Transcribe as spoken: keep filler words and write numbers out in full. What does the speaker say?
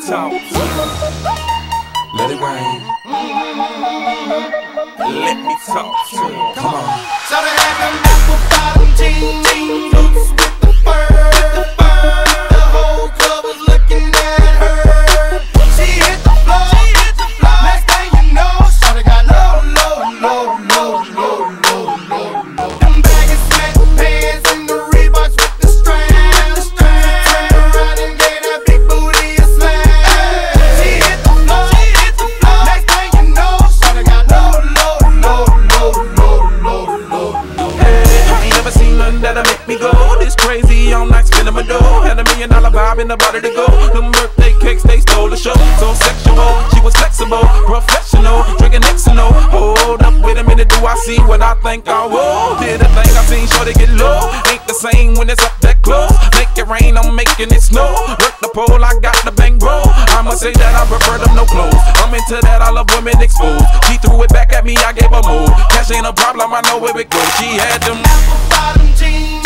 talk to you. Let it rain. Let me talk to you. Come on. So they had them apple bottom jeans, boots with the fur. The whole club was looking at her. She hit the floor. Next thing you know, shawty got low, low, low, low, low, low, low, low. Them baggy sweatpants and the Reeboks with the strands. Turned around and gave that big booty a slam. She hit the floor. Next thing you know, shawty got low, low, low, low, low, low, low, low. Hey, I ain't never seen nothing that'll make me go this crazy all night spinning my dough. Had a million dollar vibe in the body to go. Them birthday cakes, they stole the show. So sexual, she was flexible, professional, drinking Xano. Hold up, wait a minute, do I see what I think I will? Did a thing I seen, sure they get low. Ain't the same when it's up that close. Make it rain, I'm making it snow. Work the pole, I got the bang bro. I must say that I prefer them no clothes. I'm into that, I love women exposed. She threw it back at me, I gave her more. Cash ain't a problem, I know where it goes. She had them apple bottom jeans.